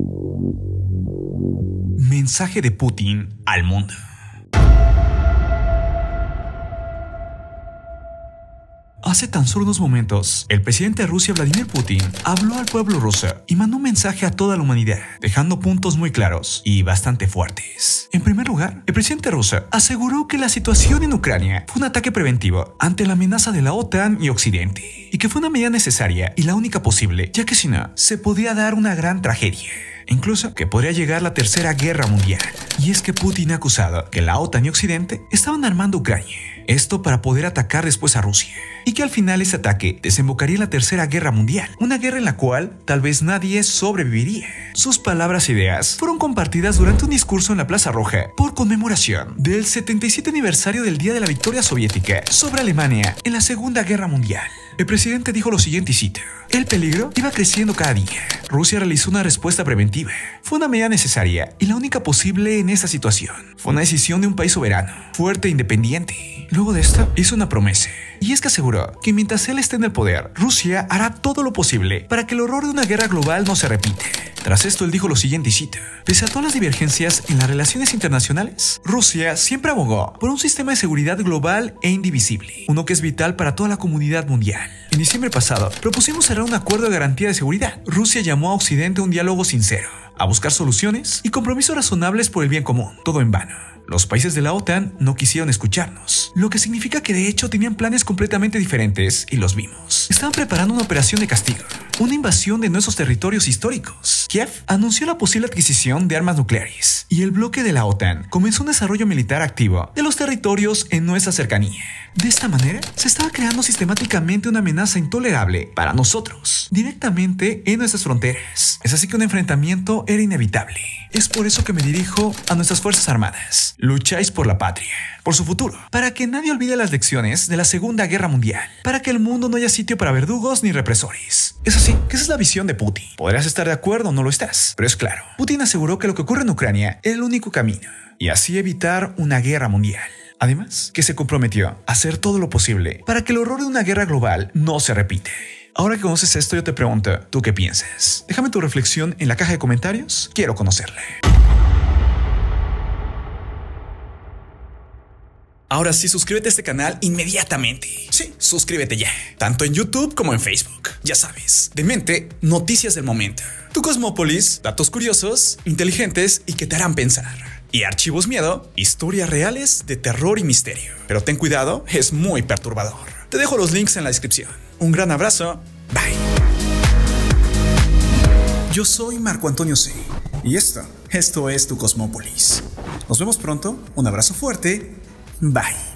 Mensaje de Putin al mundo. Hace tan solo unos momentos, el presidente de Rusia, Vladimir Putin, habló al pueblo ruso y mandó un mensaje a toda la humanidad, dejando puntos muy claros y bastante fuertes. En primer lugar, el presidente ruso aseguró que la situación en Ucrania fue un ataque preventivo ante la amenaza de la OTAN y Occidente, y que fue una medida necesaria y la única posible, ya que si no, se podía dar una gran tragedia. Incluso que podría llegar la Tercera Guerra Mundial. Y es que Putin ha acusado que la OTAN y Occidente estaban armando Ucrania. Esto para poder atacar después a Rusia. Y que al final ese ataque desembocaría en la Tercera Guerra Mundial. Una guerra en la cual tal vez nadie sobreviviría. Sus palabras e ideas fueron compartidas durante un discurso en la Plaza Roja por conmemoración del 77 aniversario del Día de la Victoria Soviética sobre Alemania en la Segunda Guerra Mundial. El presidente dijo lo siguiente y cito: el peligro iba creciendo cada día. Rusia realizó una respuesta preventiva. Fue una medida necesaria y la única posible en esta situación. Fue una decisión de un país soberano, fuerte e independiente. Luego de esto, hizo una promesa. Y es que aseguró que mientras él esté en el poder, Rusia hará todo lo posible para que el horror de una guerra global no se repita. Tras esto, él dijo lo siguiente y cito: pese a todas las divergencias en las relaciones internacionales, Rusia siempre abogó por un sistema de seguridad global e indivisible, uno que es vital para toda la comunidad mundial. En diciembre pasado, propusimos cerrar un acuerdo de garantía de seguridad. Rusia llamó a Occidente a un diálogo sincero, a buscar soluciones y compromisos razonables por el bien común, todo en vano. Los países de la OTAN no quisieron escucharnos, lo que significa que de hecho tenían planes completamente diferentes y los vimos. Estaban preparando una operación de castigo, una invasión de nuestros territorios históricos. Kiev anunció la posible adquisición de armas nucleares y el bloque de la OTAN comenzó un desarrollo militar activo de los territorios en nuestra cercanía. De esta manera, se estaba creando sistemáticamente una amenaza intolerable para nosotros, directamente en nuestras fronteras. Es así que un enfrentamiento era inevitable. Es por eso que me dirijo a nuestras Fuerzas Armadas. Lucháis por la patria, por su futuro, para que nadie olvide las lecciones de la Segunda Guerra Mundial, para que el mundo no haya sitio para verdugos ni represores. Es así que esa es la visión de Putin. Podrás estar de acuerdo o no lo estás, pero es claro. Putin aseguró que lo que ocurre en Ucrania es el único camino, y así evitar una guerra mundial. Además, que se comprometió a hacer todo lo posible para que el horror de una guerra global no se repite. Ahora que conoces esto, yo te pregunto, ¿tú qué piensas? Déjame tu reflexión en la caja de comentarios. Quiero conocerla. Ahora sí, suscríbete a este canal inmediatamente. Sí, suscríbete ya. Tanto en YouTube como en Facebook. Ya sabes, de mente, noticias del momento. Tu Cosmópolis, datos curiosos, inteligentes y que te harán pensar. Y Archivos Miedo, historias reales de terror y misterio. Pero ten cuidado, es muy perturbador. Te dejo los links en la descripción. Un gran abrazo. Bye. Yo soy Marco Antonio C. Y esto es tu Cosmópolis. Nos vemos pronto. Un abrazo fuerte. Bye.